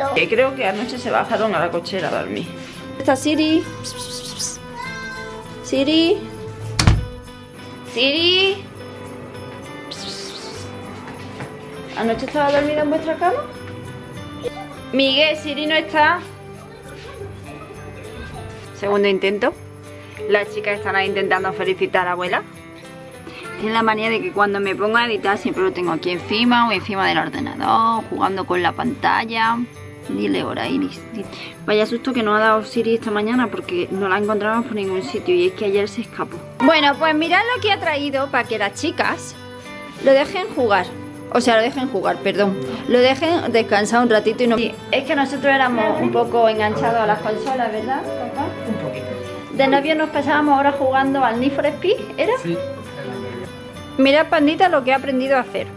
Creo que anoche se bajaron a la cochera a dormir. ¿Está Siri? Siri. Siri. ¿Anoche estaba dormida en vuestra cama? Miguel, Siri no está. Segundo intento. Las chicas están ahí intentando felicitar a la abuela. Tienen la manía de que cuando me pongo a editar siempre lo tengo aquí encima o encima del ordenador, jugando con la pantalla. Dile hora, Iris. Vaya susto que nos ha dado Siri esta mañana porque no la encontramos por ningún sitio y es que ayer se escapó. Bueno, pues mirad lo que ha traído para que las chicas lo dejen jugar. O sea, lo dejen jugar, perdón. Lo dejen descansar un ratito y no... Sí, es que nosotros éramos un poco enganchados a las consolas, ¿verdad, papá? Un poquito. De novio nos pasábamos ahora jugando al Need for Speed, ¿era? Sí. Mirad, pandita, lo que he aprendido a hacer.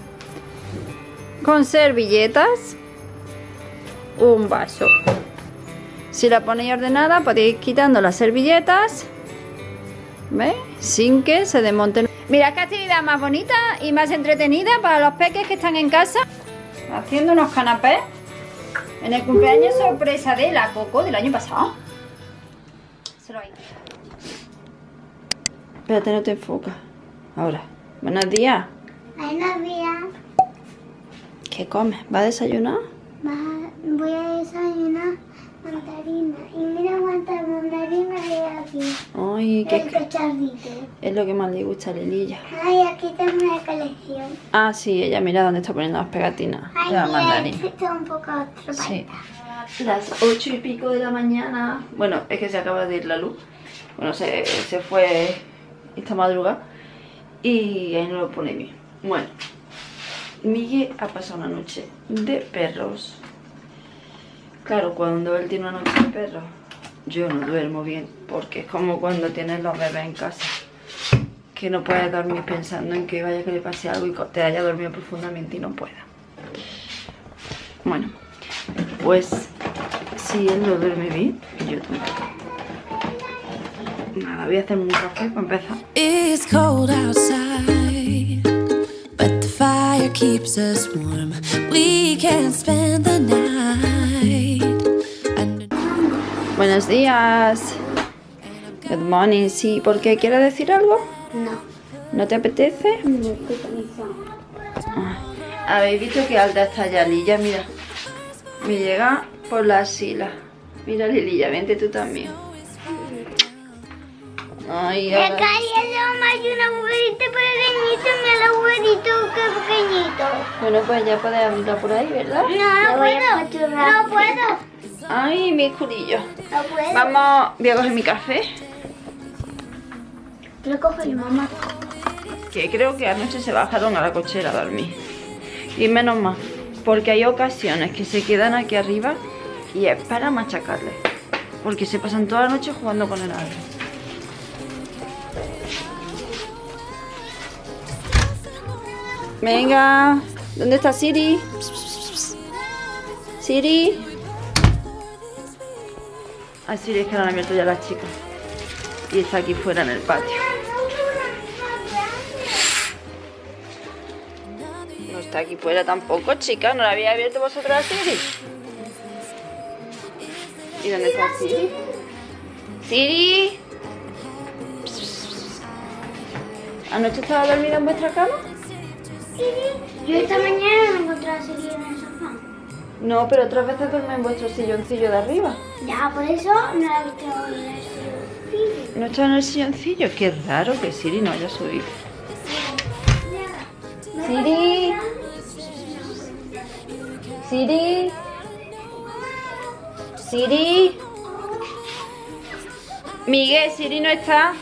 Con servilletas, un vaso. Si la ponéis ordenada, podéis ir quitando las servilletas, ¿ves? Sin que se desmonten. Mirad qué actividad más bonita y más entretenida para los peques que están en casa. Haciendo unos canapés en el cumpleaños sorpresa de la Coco del año pasado. Se lo hay. Espérate, no te enfocas. Ahora. Buenos días. Buenos días. ¿Qué comes? ¿Va a desayunar? Voy a desayunar mandarina. Y mira cuántas mandarinas hay aquí. Ay, El cacharrito. es lo que más le gusta a Lililla. Ay, aquí tengo una colección. Ah, sí, ella mira dónde está poniendo las pegatinas. Ay, de la mira, mandarina. esto un poco otro. Sí. Las 8 y pico de la mañana. Bueno, es que se acaba de ir la luz. Bueno, se fue esta madrugada. Y ahí no lo pone bien. Bueno, Miguel ha pasado una noche de perros. Claro, cuando él tiene una noche de perros, yo no duermo bien. Porque es como cuando tienes los bebés en casa, que no puedes dormir pensando en que vaya que le pase algo y te haya dormido profundamente y no pueda. Bueno, pues si él no duerme bien, yo tampoco. Nada, voy a hacerme un café para empezar. It's cold outside, but the fire keeps us warm. We can spend the night. Buenos días. Good morning. Sí, ¿por qué? ¿Quieres decir algo? No. ¿No te apetece? No estoy cansada. Habéis visto que alta está ya Lilla, mira. Me llega por la sila. Mira, Lililla, vente tú también. Ay, ahora... Acá hay un agujerito pequeñito, mira el agujerito que pequeñito. Bueno, pues ya puedes andar por ahí, ¿verdad? No puedo. No puedo. Ay, mi culillo. No puedo. Vamos, voy a coger mi café. Lo coge mi mamá. Que creo que anoche se bajaron a la cochera a dormir. Y menos mal, porque hay ocasiones que se quedan aquí arriba y es para machacarles. Porque se pasan toda la noche jugando con el árbol. Venga, ¿dónde está Siri? Siri. A Siri es que la han abierto ya las chicas. Y está aquí fuera en el patio. No está aquí fuera tampoco, chica. ¿No la había abierto vosotros a Siri? ¿Y dónde está Siri? ¡Siri! ¿Anoche estaba dormida en vuestra cama? Yo esta mañana me encontré a Siri en el sofá. No, pero otras veces duerme en vuestro silloncillo de arriba. Ya, por eso no la he visto en el sofá. ¿No está en el silloncillo? Qué raro que Siri no haya subido. Siri. Siri. Siri. Miguel, Siri no está.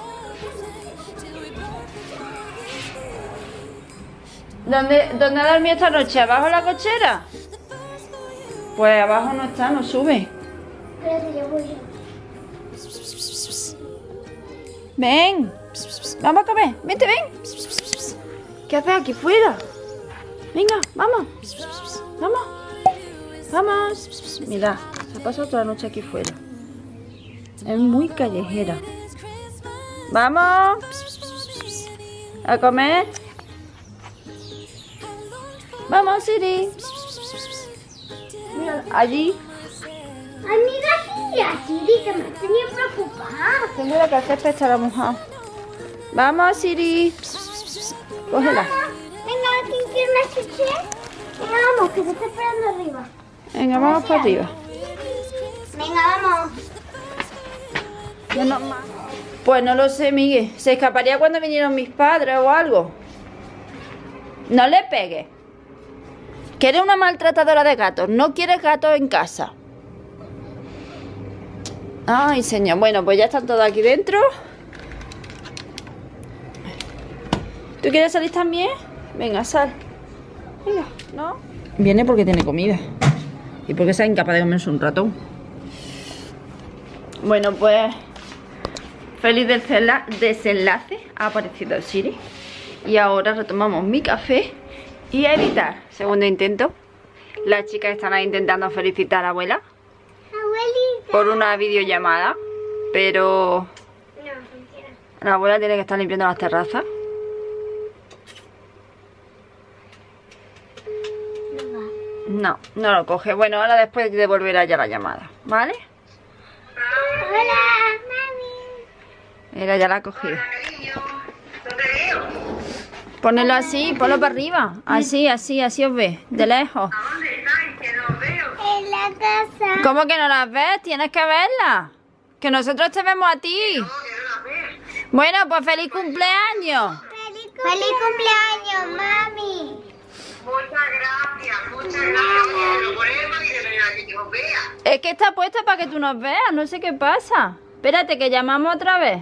¿Dónde ha dormido esta noche? ¿Abajo en la cochera? Pues abajo no está, no sube. Espérate, yo voy. Ven. Vamos a comer. Vente, ven. ¿Qué haces aquí fuera? Venga, vamos. Vamos. Vamos. Mira, se ha pasado toda la noche aquí fuera. Es muy callejera. Vamos. A comer. Vamos, Siri. allí. Ay, mira aquí, Siri, que me tenía preocupada. Seguro que el césped estará mojado. Vamos, Siri. Cógela. Venga, ¿quién quiere una chuche? Venga, vamos, que se está esperando arriba. Venga, vamos para arriba. Venga, vamos. Pues no lo sé, Miguel. Se escaparía cuando vinieron mis padres o algo. No le pegues. Que eres una maltratadora de gatos. No quieres gatos en casa. Ay, señor. Bueno, pues ya están todos aquí dentro. ¿Tú quieres salir también? Venga, sal. Venga, ¿no? Viene porque tiene comida. Y porque sea incapaz de comerse un ratón. Bueno, pues... feliz desenlace. Ha aparecido Siri. Y ahora retomamos mi café. Y a editar. Segundo intento. Las chicas están ahí intentando felicitar a la abuela. Abuelita. Por una videollamada. Pero... No, mentira. la abuela tiene que estar limpiando las terrazas. No, no lo coge. Bueno, ahora después devolverá ya la llamada, ¿vale? Hola, mami. Mira, ya la ha cogido. Ponelo así, ponlo para arriba. Así, así, así os ve, de lejos. En la casa. ¿Cómo que no las ves? Tienes que verlas. Que nosotros te vemos a ti. Bueno, pues feliz cumpleaños. ¡Feliz cumpleaños, mami! Muchas gracias, pero por eso que yo vea. Es que está puesta para que tú nos veas, no sé qué pasa. Espérate, que llamamos otra vez.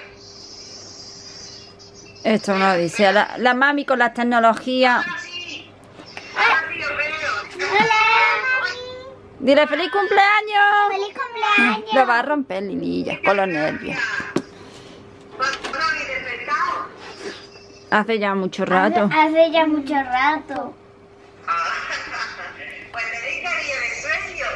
Esto no dice la mami con las tecnologías. Ahora sí lo veo. ¡Hola, mami! Dile feliz cumpleaños. ¡Feliz cumpleaños! Lo va a romper, Lililla, con los nervios. ¿Cuándo habéis despertado? Hace ya mucho rato. Hace ya mucho rato. Pues tenéis cariño de sueño.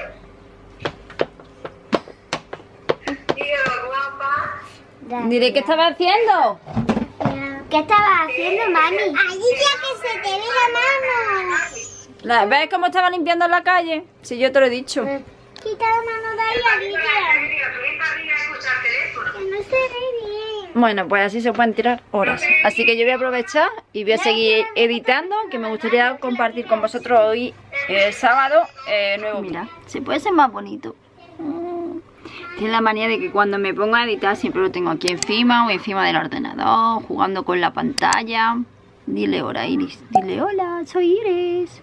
Dígalo, guapa. Dile, ¿qué estaba haciendo? ¿Qué estabas haciendo, mami? Allí ya que se te ve la mano. ¿Ves cómo estaba limpiando la calle? Si yo te lo he dicho. Quita la mano de ahí, Alicia. Tu hija viene a escuchar teléfono. Que no se ve bien. Bueno, pues así se pueden tirar horas. Así que yo voy a aprovechar y voy a seguir editando, que me gustaría compartir con vosotros hoy, sábado, nuevo. Mira, se puede ser más bonito. Tiene la manía de que cuando me pongo a editar siempre lo tengo aquí encima o encima del ordenador, jugando con la pantalla. Dile hola, Iris. Dile hola, soy Iris.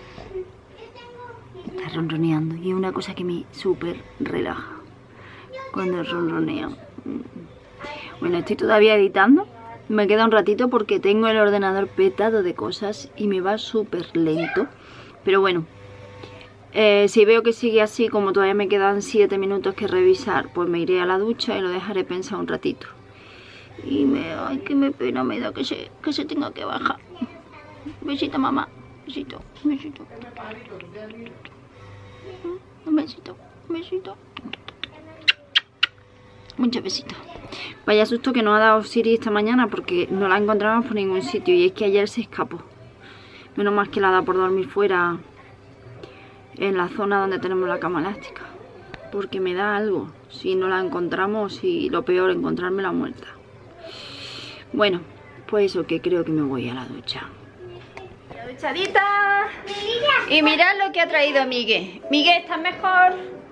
Está ronroneando y es una cosa que me súper relaja cuando ronronea. Bueno, estoy todavía editando. Me queda un ratito porque tengo el ordenador petado de cosas y me va súper lento. Pero bueno, si veo que sigue así, como todavía me quedan 7 minutos que revisar, pues me iré a la ducha y lo dejaré pensar un ratito. Y ay, que me pena me da que se tenga que bajar. Besito, mamá. Besito, besito. Un besito, un besito. Muchos besitos. Vaya susto que nos ha dado Siri esta mañana porque no la encontramos por ningún sitio. Y es que ayer se escapó. Menos mal que la da por dormir fuera en la zona donde tenemos la cama elástica. Porque me da algo si no la encontramos y lo peor, encontrármela muerta. Bueno, pues eso, que creo que me voy a la ducha. La duchadita. Y mirad lo que ha traído Miguel. Miguel, ¿estás mejor?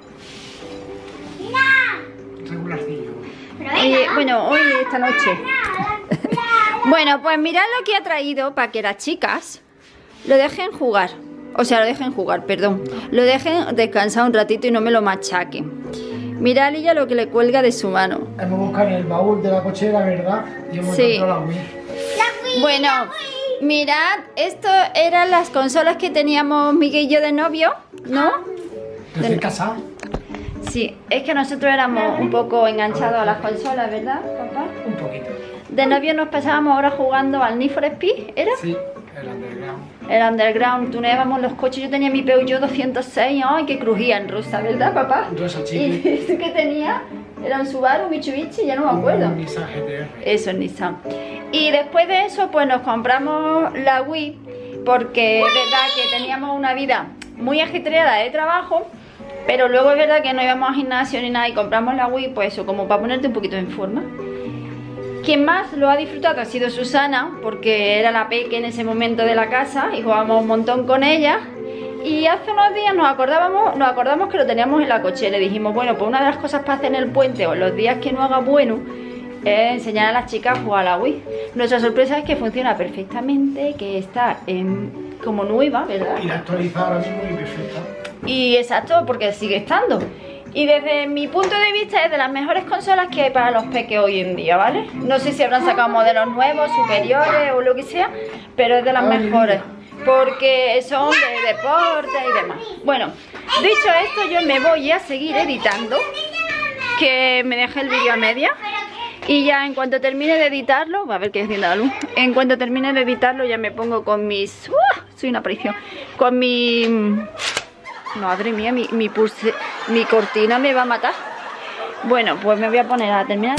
Regularcillo. Oye, bueno, hoy, esta noche. Bueno, pues mirad lo que ha traído para que las chicas lo dejen jugar. O sea, lo dejen jugar, perdón. Lo dejen descansar un ratito y no me lo machaquen. Mirad, Lilla, lo que le cuelga de su mano. Hemos buscado en el baúl de la cochera, ¿verdad? Y hemos encontrado la Wii. Bueno, mirad, esto eran las consolas que teníamos Miguel y yo de novio, ¿no? Recién casado. Sí, es que nosotros éramos un poco enganchados a las consolas, ¿verdad, papá? Un poquito. De novio nos pasábamos ahora jugando al Need for Speed, ¿era? Sí, el underground. El underground, tuneábamos los coches. Yo tenía mi Peugeot 206, ay, que crujía en rosa, ¿verdad, papá? Rosa ¿Y chicle. tú qué tenía? Era un Subaru, Mitsubishi, ya no me acuerdo. Un Nissan GTR. Eso es Nissan. Y después de eso, pues nos compramos la Wii, porque es verdad que teníamos una vida muy ajetreada de trabajo, pero luego es verdad que no íbamos al gimnasio ni nada y compramos la Wii, pues eso, como para ponerte un poquito en forma. Quien más lo ha disfrutado ha sido Susana, porque era la peque en ese momento de la casa y jugábamos un montón con ella. Y hace unos días nos acordamos que lo teníamos en la cochera. Le dijimos, bueno, pues una de las cosas para hacer en el puente o los días que no haga bueno es enseñar a las chicas a jugar a la Wii. Nuestra sorpresa es que funciona perfectamente, que está como nueva, ¿verdad? Y la actualizada ahora mismo y perfecta. Y exacto, porque sigue estando. Y desde mi punto de vista es de las mejores consolas que hay para los peques hoy en día, ¿vale? No sé si habrán sacado modelos nuevos, superiores o lo que sea, pero es de las mejores, porque son de deporte y demás. Bueno, dicho esto, yo me voy a seguir editando, que me dejé el vídeo a media. Y ya en cuanto termine de editarlo, a ver qué encienda la luz. En cuanto termine de editarlo ya me pongo con mis... soy una aparición. Con mi... Madre mía, mi cortina me va a matar. Bueno, pues me voy a poner a terminar.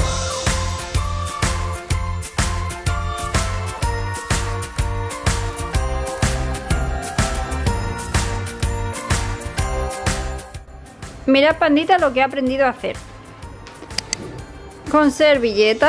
Mirad, pandita, lo que he aprendido a hacer. Con servilletas,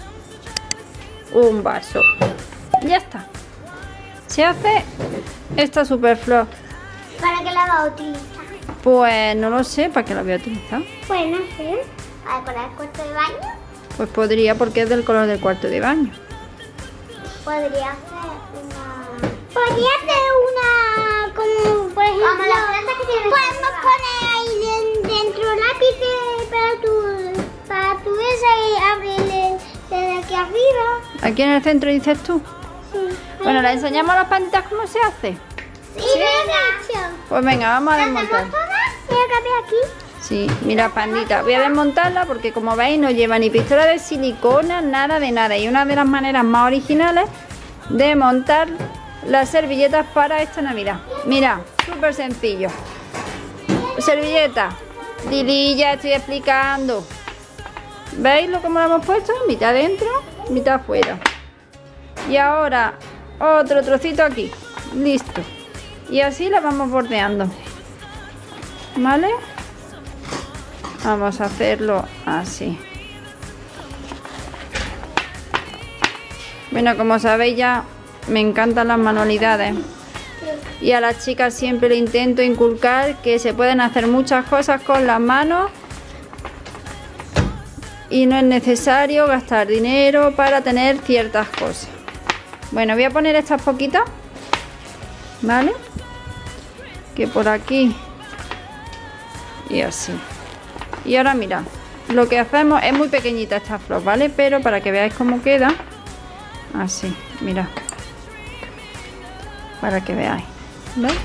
un vaso. Ya está. Se hace esta super flor. ¿Para qué la va a utilizar? Pues no lo sé, ¿para qué la voy a utilizar? Bueno, sí. ¿Para decorar el cuarto de baño? Pues podría, porque es del color del cuarto de baño. Podría ser una... Podría ser una... Como, por ejemplo... Como las plantas que tienen... Podemos poner ahí dentro lápices para tu esa y abrirle desde aquí arriba. ¿Aquí en el centro dices tú? Sí. Bueno, ¿le enseñamos a las panditas cómo se hace? Sí, bien hecho. Pues venga, vamos a desmontar. Mira que había aquí. Sí, mira, pandita, voy a desmontarla porque como veis no lleva ni pistola de silicona, nada de nada. Y una de las maneras más originales de montar las servilletas para esta Navidad. Mira, súper sencillo. Servilleta, Didi, ya estoy explicando. ¿Veis cómo lo hemos puesto? Mitad dentro, mitad afuera. Y ahora otro trocito aquí. Listo. Y así la vamos bordeando. ¿Vale? Vamos a hacerlo así. Bueno, como sabéis ya me encantan las manualidades. Y a las chicas siempre le intento inculcar que se pueden hacer muchas cosas con las manos. Y no es necesario gastar dinero para tener ciertas cosas. Bueno, voy a poner estas poquitas. ¿Vale? Que por aquí. Y así. Y ahora mirad. Lo que hacemos es muy pequeñita esta flor, ¿vale? Pero para que veáis cómo queda. Así, mirad. Para que veáis. ¿Veis?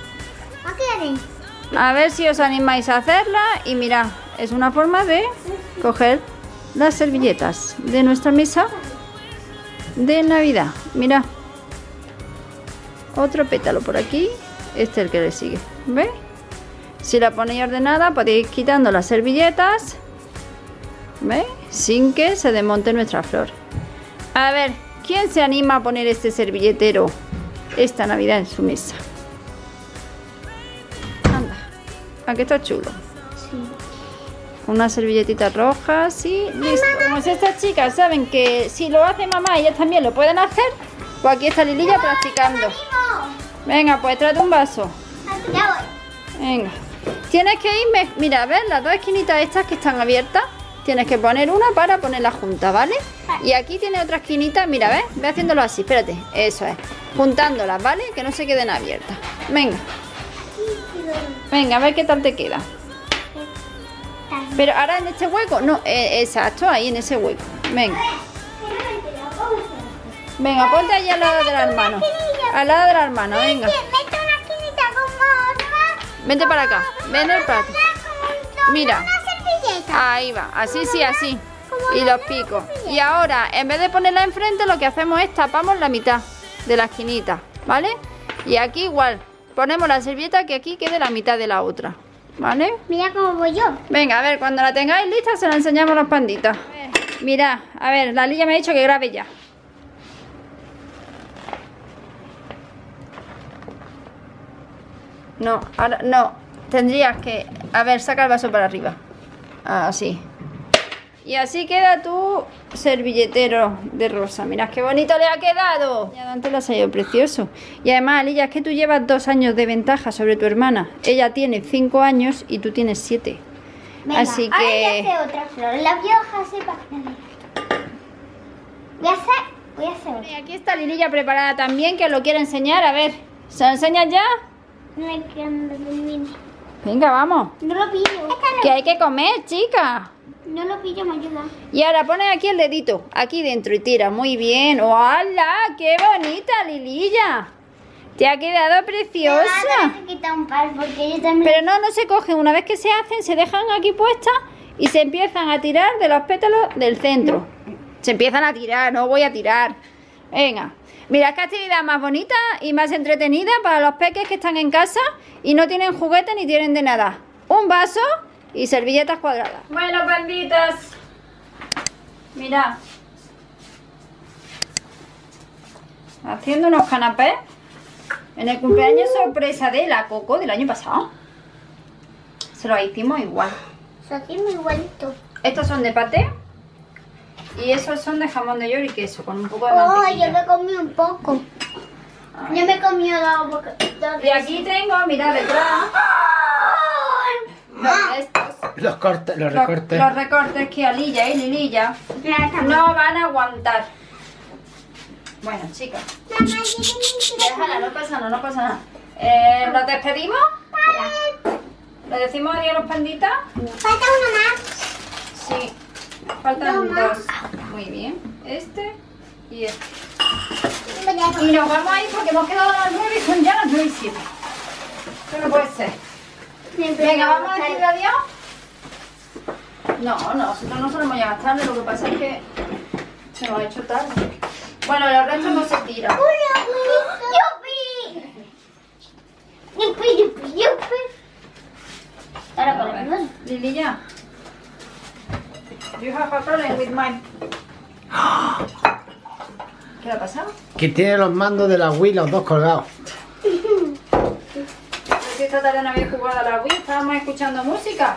A ver si os animáis a hacerla. Y mirad, es una forma de coger las servilletas de nuestra mesa de Navidad. Mirad. Otro pétalo por aquí. Este es el que le sigue. ¿Veis? Si la ponéis ordenada podéis ir quitando las servilletas. ¿Veis? Sin que se desmonte nuestra flor. A ver, ¿quién se anima a poner este servilletero esta Navidad en su mesa? Anda, aquí está chulo. Sí. Una servilletita roja, así, listo. Como si estas chicas saben que si lo hace mamá, ellas también lo pueden hacer, pues aquí está Lililla practicando. Venga, pues tráete un vaso. Ya voy. Venga. Tienes que irme, mira, a ver las dos esquinitas estas que están abiertas. Tienes que poner una para ponerla junta, ¿vale? Y aquí tiene otra esquinita, mira, ¿ves? Ve haciéndolo así, espérate, eso es. Juntándolas, ¿vale? Que no se queden abiertas. Venga. Venga, a ver qué tal te queda. Pero ahora en este hueco, no, exacto, ahí en ese hueco. Venga. Venga, ponte allí al lado de la hermana. Al lado de la hermana, venga. Mete una esquinita como... Vente para acá, ven el plato. Mira. Una servilleta. Ahí va, así sí, así. Y los picos. Y ahora, en vez de ponerla enfrente, lo que hacemos es tapamos la mitad de la esquinita, ¿vale? Y aquí igual, ponemos la servilleta que aquí quede la mitad de la otra, ¿vale? Mira cómo voy yo. Venga, a ver, cuando la tengáis lista se la enseñamos a los panditas. Mirad, a ver, la Lilla me ha dicho que grabe ya. No, ahora no. Tendrías que... A ver, saca el vaso para arriba. Así. Y así queda tu servilletero de rosa. Mirad qué bonito le ha quedado. Ya Dante le ha salido precioso. Y además, Lilla, es que tú llevas 2 años de ventaja sobre tu hermana. Ella tiene 5 años y tú tienes 7. Venga, así ahora que... voy a hacer otra flor. La voy a dejar así para que me voy a hacer otra. Y aquí está Lililla preparada también, que os lo quiere enseñar. A ver, ¿se lo enseñas ya? No es que no lo pillo. Venga, vamos. No lo pillo. Que hay que comer, chica. No lo pillo, me ayuda. Y ahora pones aquí el dedito, aquí dentro y tira. Muy bien. ¡Hola! ¡Qué bonita, Lililla! Te ha quedado preciosa. Me quita un par porque yo también... Pero no se cogen. Una vez que se hacen, se dejan aquí puestas y se empiezan a tirar de los pétalos del centro. Se empiezan a tirar, no voy a tirar. Venga. Mirad qué actividad más bonita y más entretenida para los peques que están en casa y no tienen juguete ni tienen de nada. Un vaso y servilletas cuadradas. Bueno, panditas. Mirad. Haciendo unos canapés en el cumpleaños sorpresa de la Coco del año pasado. Se lo hicimos igual. Se hace muy igualito. Estos son de paté y esos son de jamón de york y queso con un poco de Oh, mantequilla. yo me comí un poco. Ay. Yo me comí dos. Y aquí tengo, mirad detrás, Los cortes, los recortes. los recortes que a Lilla y Lililla no van a aguantar. Bueno, chicas, déjala, no pasa nada, no pasa nada. ¿Nos despedimos? ¿Le decimos adiós a los panditas? Falta uno más. Sí, faltan 2. Muy bien, este y este. Y nos vamos a ir porque hemos quedado a las 9 y son ya las 9 y 7. Esto no puede ser. Venga, vamos a decir adiós. No, nosotros no solemos llegar tarde, lo que pasa es que se nos ha hecho tarde. Bueno, los restos no se tiran. ¡Yupi! Ahora A ver, con el Lililla, you have a problem with mine. ¿Qué le ha pasado? Que tiene los mandos de la Wii, los dos colgados. Pero si esta tarde no había jugado a la Wii, estábamos escuchando música.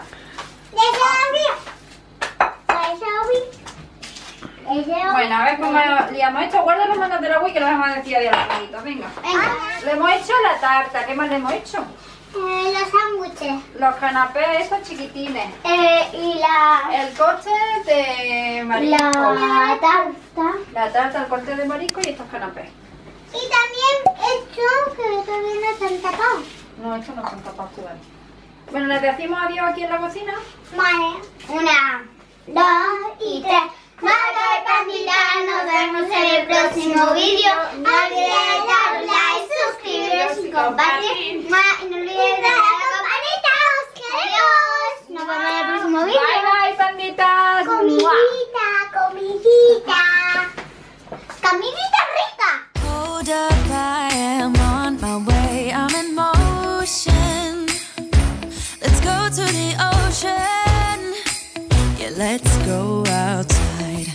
Bueno, a ver cómo liamos esto. Guarda los mandos de la Wii que lo vamos a decir adiós a los amiguitos. Venga. Le hemos hecho la tarta. ¿Qué más le hemos hecho? Los sándwiches. Los canapés estos chiquitines. Y El corte de marisco. la tarta. La tarta, el corte de marisco y estos canapés. Y también esto que todavía no están tapados. No, estos no son tapados todavía. Bueno, ¿les decimos adiós aquí en la cocina? Vale. 1, 2 y 3. Bye, pandita, nos vemos en el próximo vídeo. No olvides dar un like, suscribiros y compartir. Y no olvides dar a la campanita. Adiós. Nos vemos en el próximo vídeo. Bye, bye, panditas. Comidita, comidita. Comidita rica. Hold up, I am on my way. I'm in motion. Let's go to the ocean. Yeah, let's go outside.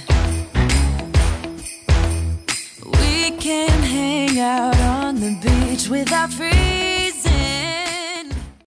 We can hang out on the beach without freezing.